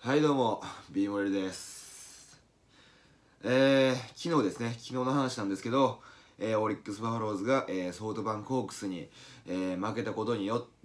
はいどうも、ビーモレルです。昨日ですね、昨日の話なんですけど、オリックス・バファローズが、ソフトバンクホークスに、負けたことによって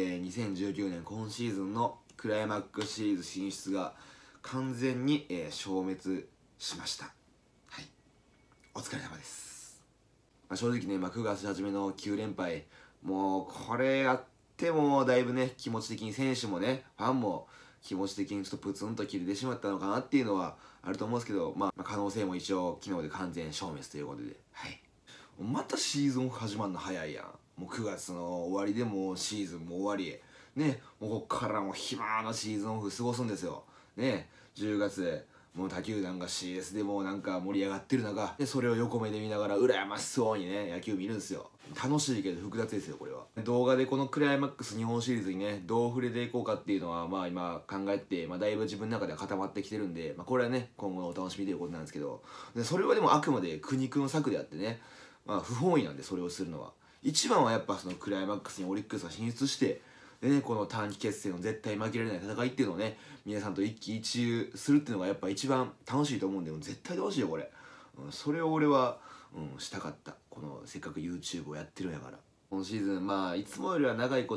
、2019年今シーズンのクライマックスシリーズ進出が完全に、消滅しました。はい、お疲れ様です。正直ね、9月初めの9連敗、もうこれやってもだいぶね、気持ち的に選手もね、ファンも気持ち的にちょっとプツンと切れてしまったのかなっていうのはあると思うんですけど、可能性も一応昨日で完全消滅ということで、はい。またシーズン始まるの早いやん。もう9月の終わりでもうシーズンも終わり。ね、もうこっからもう暇なシーズンオフ過ごすんですよ。ね、10月、もう他球団が CS でもうなんか盛り上がってる中、でそれを横目で見ながら羨ましそうにね、野球見るんですよ。楽しいけど複雑ですよ、これは。動画でこのクライマックス日本シリーズにね、どう触れていこうかっていうのは、今考えて、だいぶ自分の中では固まってきてるんで、これはね、今後のお楽しみということなんですけど、でそれはでもあくまで苦肉の策であってね、不本意なんでそれをするのは。一番はやっぱそのクライマックスにオリックスが進出して、でね、この短期決戦を絶対負けられない戦いっていうのをね、皆さんと一喜一憂するっていうのがやっぱ一番楽しいと思うんで、絶対楽しいよこれ、それを俺は、したかった。このせっかく YouTube をやってるんやから。今シーズンいつもよりは長いこと、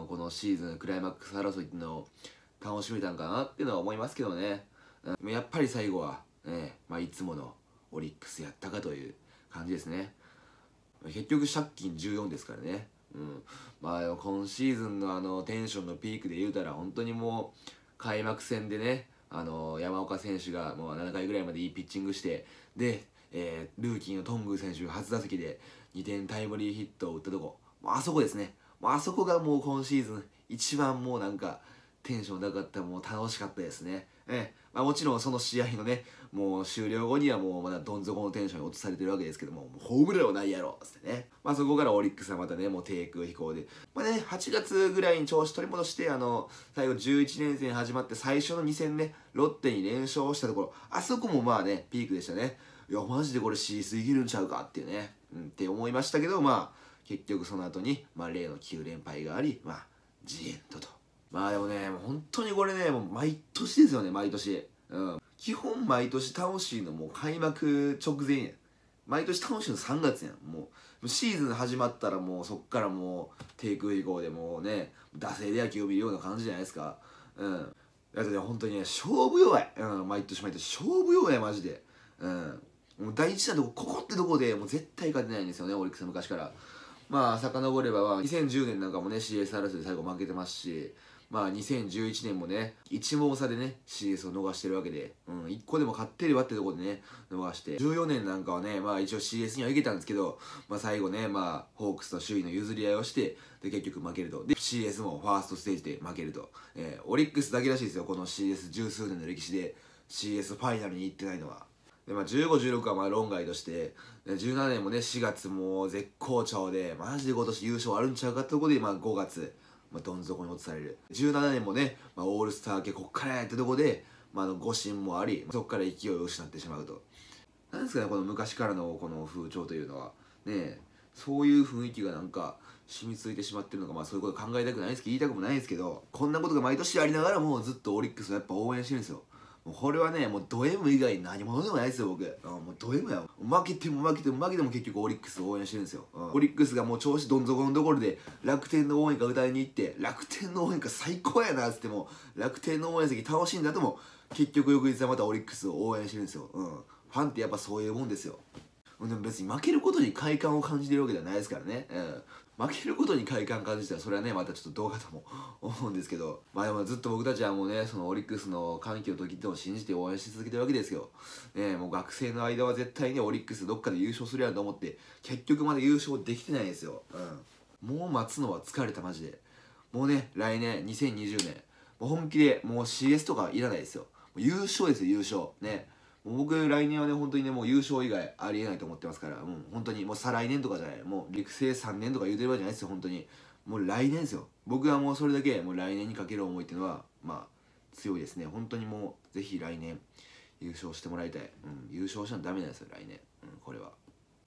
このシーズンクライマックス争いっていうのを楽しめたんかなっていうのは思いますけどね、やっぱり最後は、いつものオリックスやったかという感じですね。結局借金14ですからね。今シーズンのテンションのピークで言うたら本当にもう開幕戦でね、山岡選手がもう7回ぐらいまでいいピッチングして、で、ルーキーの頓宮選手が初打席で2点タイムリーヒットを打ったとこ、あそこですね。あそこがもう今シーズン一番もうなんかテンション高かった、もう楽しかったですね。もちろんその試合のね、もう終了後にはもうまだどん底のテンションに落とされてるわけですけども、もうホームランはないやろっつってね。そこからオリックスはまたね、もう低空飛行で。8月ぐらいに調子取り戻して、最後11連戦始まって最初の2戦ね、ロッテに連勝したところ、あそこもピークでしたね。いや、マジでこれ CS いけるんちゃうかっていうね、って思いましたけど、結局その後に、例の9連敗があり、ジエンドと。でもね、もう本当にこれね、もう毎年ですよね、毎年。基本毎年楽しいのもう開幕直前やん。毎年楽しいの3月やん。もうシーズン始まったらもうそっからもう低空飛行でもうね、惰性で野球を見るような感じじゃないですか。だってね、本当にね、勝負弱い。毎年毎年勝負弱い、マジで。もう第一なとこ、ここってとこでもう絶対勝てないんですよね、オリックス昔から。遡れば、2010年なんかもね、CS 争いで最後負けてますし、2011年もね、1問差でね、CS を逃してるわけで、1個でも勝ってればってとこでね、逃して、14年なんかはね、一応 CS には行けたんですけど、最後ね、ホークスと首位の譲り合いをして、で、結局負けると。で、CS もファーストステージで負けると。オリックスだけらしいですよ、この CS 十数年の歴史で、CS ファイナルに行ってないのは。で、15、16は論外として、17年もね、4月もう絶好調で、マジで今年優勝あるんちゃうかってとこで、5月、どん底に落とされる。17年もね、オールスター系こっからやってとこで、誤審もあり、そこから勢いを失ってしまうと。なんですかね、この昔からのこの風潮というのは。ね、そういう雰囲気がなんか染みついてしまってるのか、そういうこと考えたくないですけど、言いたくもないですけど、こんなことが毎年ありながらもずっとオリックスをやっぱ応援してるんですよ。もうこれはね、もうド M 以外何者でもないですよ、僕。もうド M や。負けても負けても負けても結局オリックスを応援してるんですよ。オリックスがもう調子どん底のところで楽天の応援歌歌いに行って、楽天の応援歌最高やなっつっても、楽天の応援席楽しいんだとも、結局翌日はまたオリックスを応援してるんですよ。ファンってやっぱそういうもんですよ。でも別に負けることに快感を感じてるわけではないですからね。負けることに快感感じたらそれはねまたちょっとどうかとも思うんですけど、でもずっと僕たちはもうねそのオリックスの歓喜の時ってのを信じて応援し続けてるわけですよ。もう学生の間は絶対にオリックスどっかで優勝するやんと思って結局まだ優勝できてないんですよ。もう待つのは疲れたマジで。もうね来年2020年もう本気でもう CS とかいらないですよ。優勝ですよ優勝ね。もう僕来年はね本当にねもう優勝以外ありえないと思ってますから、本当にもう再来年とかじゃない、もう育成3年とか言うてる場合じゃないですよ。本当にもう来年ですよ。僕はもうそれだけもう来年にかける思いっていうのは強いですね。本当にもうぜひ来年優勝してもらいたい。優勝したらダメなんですよ来年。これは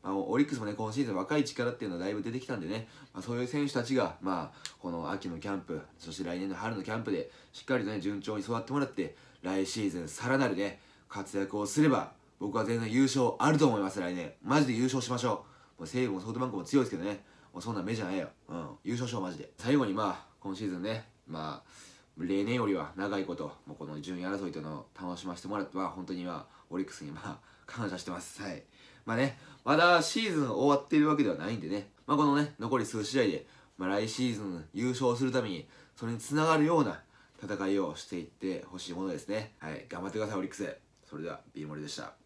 オリックスもね、今シーズン若い力っていうのはだいぶ出てきたんでね、そういう選手たちが、この秋のキャンプ、そして来年の春のキャンプで、しっかりとね、順調に育ってもらって、来シーズンさらなるね、活躍をすれば、僕は全然優勝あると思います、来年。マジで優勝しましょう。もう西武もソフトバンクも強いですけどね、もうそんなん目じゃないよ。優勝しよう、マジで。最後に今シーズンね、例年よりは長いこと、もうこの順位争いというのを楽しませてもらっては、本当にオリックスに感謝してます。はい。まだシーズン終わっているわけではないんでね、このね、残り数試合で、来シーズン優勝するために、それにつながるような戦いをしていってほしいものですね。はい。頑張ってください、オリックス。それでは、ビーモリでした。